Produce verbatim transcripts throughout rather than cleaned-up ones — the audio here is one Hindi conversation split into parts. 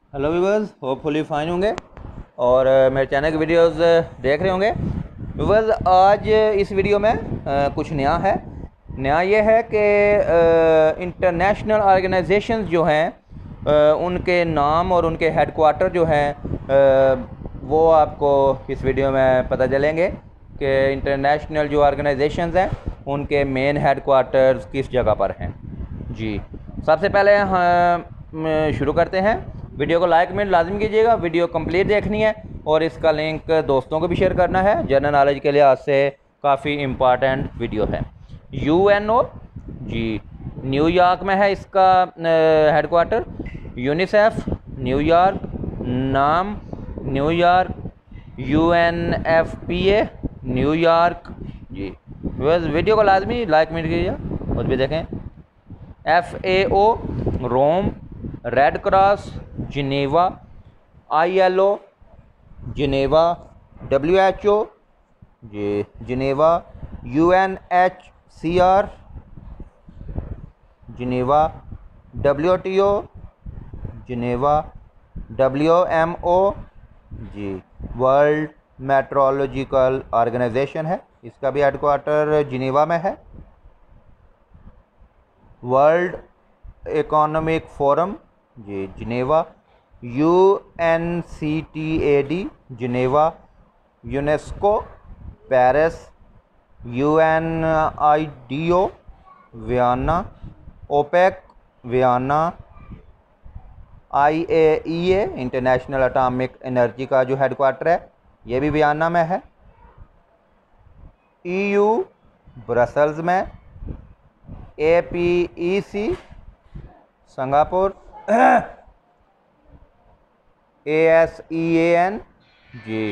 हेलो व्यूवर्स, होपफुली फाइन होंगे और uh, मेरे चैनल की वीडियोस uh, देख रहे होंगे। व्यूवर्स, आज इस वीडियो में uh, कुछ नया है। नया ये है कि इंटरनेशनल ऑर्गेनाइजेशंस जो हैं uh, उनके नाम और उनके हेडक्वार्टर जो हैं uh, वो आपको इस वीडियो में पता चलेंगे कि इंटरनेशनल जो ऑर्गेनाइजेशंस हैं उनके मेन हेडक्वार्टर्स किस जगह पर हैं। जी, सबसे पहले हम शुरू करते हैं। वीडियो को लाइक में लाजमी कीजिएगा, वीडियो कंप्लीट देखनी है और इसका लिंक दोस्तों को भी शेयर करना है। जनरल नॉलेज के लिहाज से काफ़ी इम्पॉर्टेंट वीडियो है। U N O G, New York में है इसका हेडक्वार्टर। यूनिसेफ न्यूयॉर्क, नाम New York. U N F P A New York ji. बस वीडियो को लाजमी लाइक में कीजिएगा और भी देखें। F A O Rome, Red Cross Geneva, I L O Geneva, W H O ji Geneva, U N H C R Geneva, W T O Geneva, W M O ji World Meteorological Organization है, इसका भी हेडक्वार्टर जिनेवा में है। World Economic Forum ji Geneva, U N C T A D Geneva, UNESCO Paris, U N I D O Vienna, OPEC Vienna, I A E A international Atomic Energy का जो हेडक्वार्टर है ये भी वियना में है। ई यू ब्रसल्स में, A P E C Singapore, A S E A N ji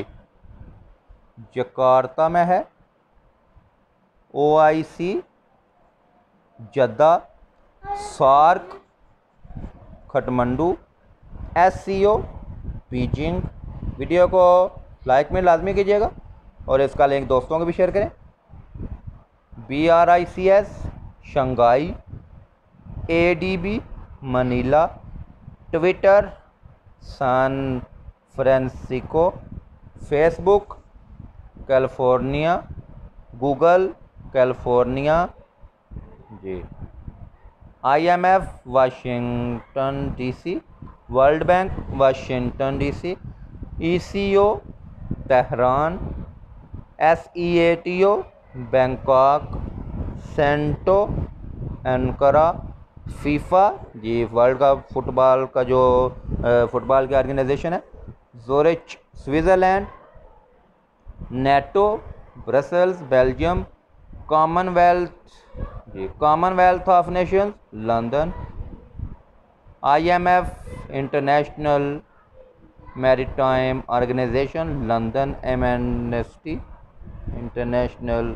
Jakarta में है। O I C Jeddah, SAARC Kathmandu, S C O Beijing. Video को लाइक में लाजमी कीजिएगा और इसका लिंक दोस्तों को भी शेयर करें। B R I C S Shanghai, A D B Manila, Twitter San Francisco, Facebook California, Google California ji, I M F Washington DC, World Bank Washington DC, E C O Tehran, S E A T O Bangkok, CENTO Ankara, FIFA ji world का फुटबॉल का जो फुटबॉल की ऑर्गेनाइजेशन है, Zurich Switzerland, NATO Brussels Belgium, Commonwealth ji Commonwealth of Nations London, I M F International maritime organisation London, Amnesty International,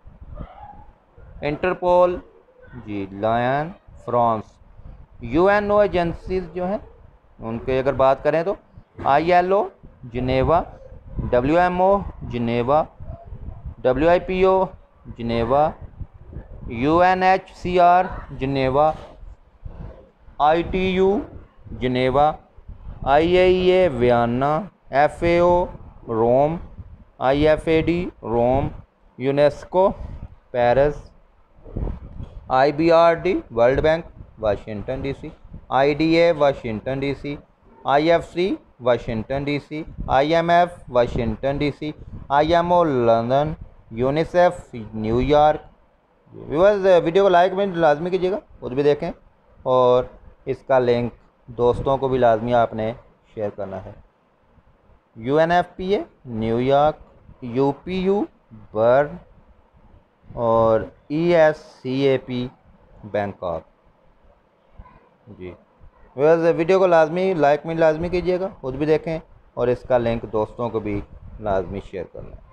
Interpol ji Lyon France. U N O agencies जो हैं उनके अगर बात करें तो I L O Geneva, W M O Geneva, W I P O Geneva, U N H C R Geneva, I T U Geneva, I A E A Vienna, F A O Rome, I F A D Rome, UNESCO Paris, I B R D World Bank Washington DC, I D A Washington DC, I F C Washington DC, I M F Washington DC, I M O London, UNICEF New York. Viewers, video को लाइक में लाजमी कीजिएगा, खुद भी देखें और इसका लिंक दोस्तों को भी लाजमी आपने शेयर करना है। U N F P A New York, U P U Bern और E S C A P Bangkok ji. Viewers, video को लाजमी लाइक में लाजमी कीजिएगा, खुद भी देखें और इसका लिंक दोस्तों को भी लाजमी शेयर करना है।